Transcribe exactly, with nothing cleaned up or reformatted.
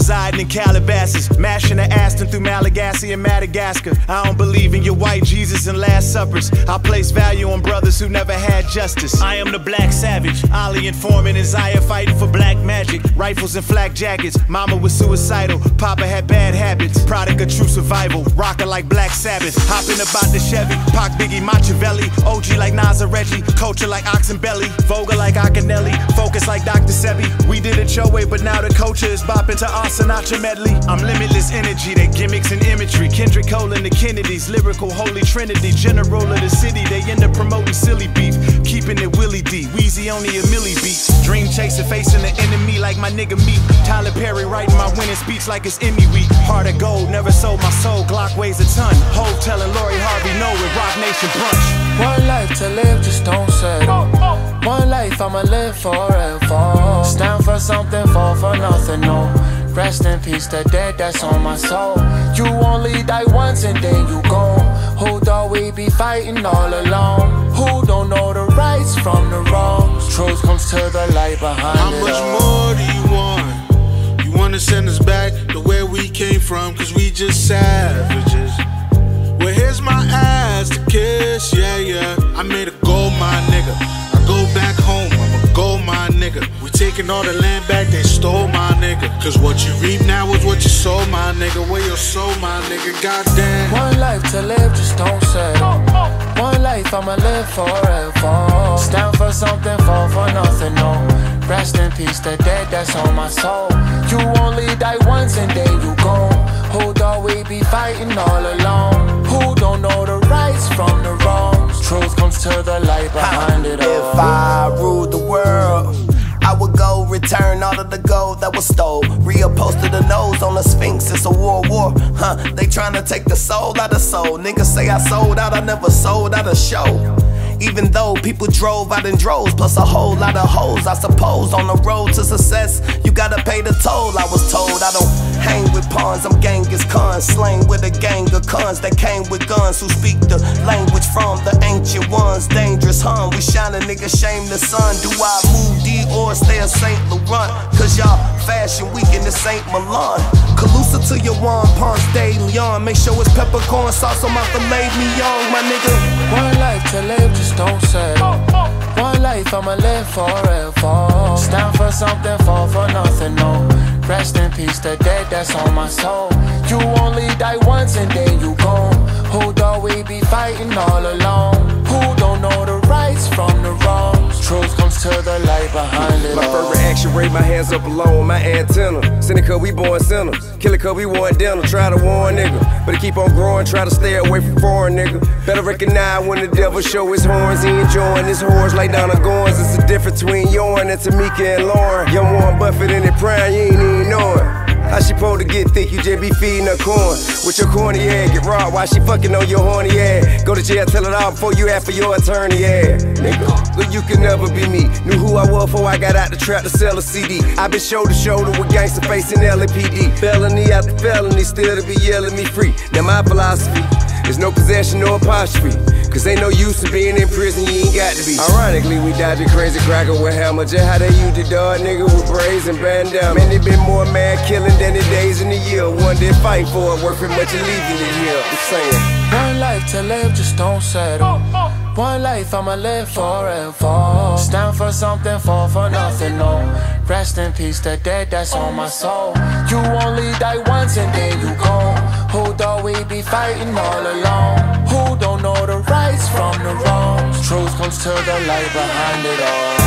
residing in Calabasas, mashing the Aston through Malagasy and Madagascar. I don't believe in your white Jesus and Last Suppers. I place value on brothers who never had justice. I am the black savage, Ali informant, Isaiah fighting for black magic. Rifles and flak jackets, mama was suicidal, papa had bad habits. Product of true survival, rockin' like Black Sabbath. Hopping about the Chevy, Pac, Biggie, Machiavelli. O G like Nas and Reggie, culture like Oxenbelly. Voga like Akinelli, focus like Doctor Sebi. We did it your way, but now the culture is bopping to our Sinatra medley. I'm limitless energy, they gimmicks and imagery. Kendrick Cole and the Kennedys, lyrical holy trinity. General of the city, they end up promoting silly beef. Keeping it Willie D, Weezy only a milli beat. Dream chaser, facing the enemy like my nigga me. Tyler Perry writing my winning speech like it's Emmy week. Heart of gold, never sold my soul, Glock weighs a ton. Hove telling Lori Harvey no with Rock Nation brunch. One life to live, just don't settle. One life, I'ma live forever. Stand for something, fall for nothing, no. Rest in peace, the dead that's on my soul. You only die once and then you go. Who thought we be fighting all alone? Who don't know the rights from the wrongs? Truth comes to the light behind How it much all. more do you want? You wanna send us back to where we came from, cause we just savages. Well, here's my ass to kiss, yeah, yeah. I made a gold mine, nigga. I go back home, I'm a gold mine, nigga. We taking all the land back, they stole my nigga. Cause what you reap now is what you sow, my nigga. Where your soul, my nigga, goddamn. One life to live, just don't settle. One life, I'ma live forever. Stand for something, fall for nothing, no. Rest in peace, the dead that's on my soul. You only die once and then you go. Who thought we be fighting all alone? Who don't know the rights from the wrongs? Truth comes to the light behind it all. If I ruled the world, I would go return all of the gold that was stole. Reupholster the nose on the Sphinx, it's a world war. Huh, they tryna take the soul out of soul. Niggas say I sold out, I never sold out a show. Even though people drove out in droves, plus a whole lot of hoes, I suppose. On the road to success, you gotta pay the toll. I was told I don't hang with pawns, I'm Genghis Khan. Slain with a gang of cons that came with guns, who speak the language from the ancient ones. Dangerous, huh? We shine a nigga, shame the sun. Do I move D or stay a Saint Laurent? Cause y'all fashion week in the Saint Milan. Calusa to your one, Ponce de Leon. Make sure it's peppercorn sauce on my filet mignon, my nigga. One life to live, just don't settle. One life, I'ma live forever. Stand for something, fall for nothing, no. Rest in peace, the dead that's on my soul. You only die once and then you go. Who thought we be fighting all alone? Who don't know the rights from the wrongs? Truth comes to the light behind it My all. first reaction, raise my hands up alone, my antenna. Sinning cause we born sinners, killing cause we want dinner. Try to warn nigga, but it keep on growing. Try to stay away from foreign nigga. Better recognize when the devil show his horns. He enjoying his horns like Donna Goins. It's the difference between Yorin and Tamika and Lauren. Young Warren Buffett in the prime, you ain't even know it. How she supposed to get thick? You just be feeding her corn. With your corny ass, get raw while she fucking on your horny ass. Go to jail, tell it all before you ask for your attorney ass. Nigga, but you can never be me. Knew who I was before I got out the trap to sell a C D. I been shoulder to shoulder with gangsta facing L A P D. Felony after felony, still to be yelling me free. Now my philosophy is no possession, no apostrophe. Cause ain't no use in being in prison, you ain't got to be. Ironically, we dodging crazy cracker with hammer. Just how they used the dog nigga with braids and bandana. Man, they been more mad killing than the days in the year. One day fight for it, worth it much of leaving it here. I'm saying. One life to live, just don't settle. One life, I'ma live forever. Stand for something, fall for nothing, no. Rest in peace, the dead that's on my soul. You only die once and then you go. Who thought we be fighting all alone? Who don't know the rights from the wrongs? Truth comes to the light behind it all.